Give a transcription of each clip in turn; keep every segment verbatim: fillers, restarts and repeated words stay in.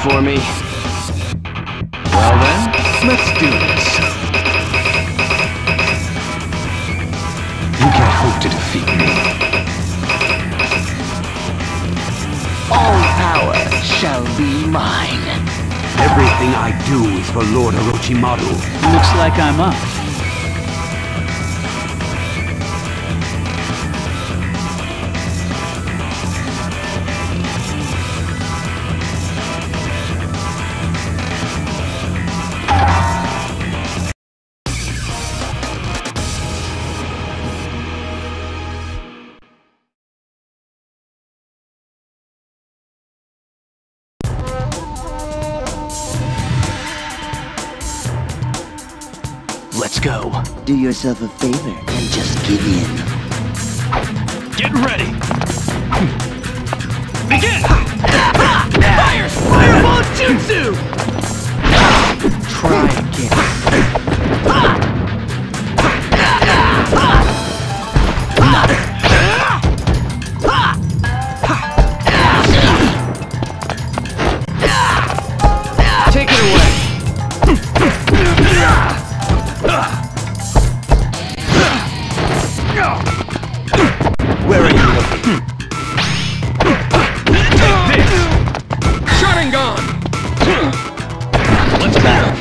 for me? Well then, let's do this. You can't hope to defeat me. All power shall be mine. Everything I do is for Lord Orochimaru. Looks like I'm up. Let's go. Do yourself a favor and just give in. Get ready. Begin! Fire! Fireball Jutsu! Try again. Take it away. Where are you looking? Take this! Sharingan! Let's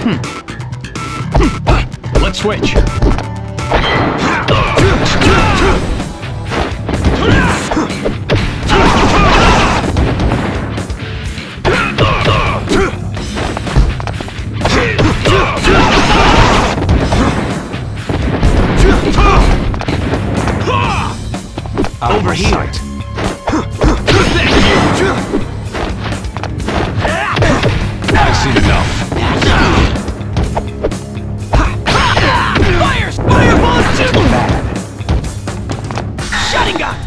go. Let's switch. Over here. I've seen enough. Fire! Fireball Jutsu! Sharingan!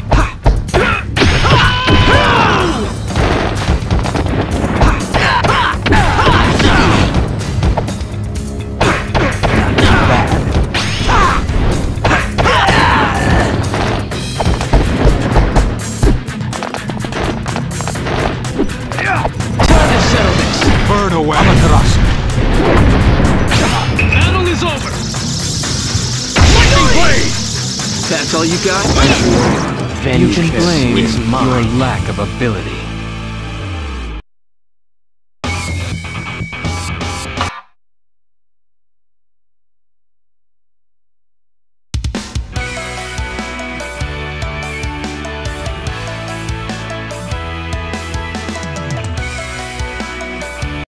Burn away. Battle is over! Lightning blade! That's all you got? You can blame your lack of ability.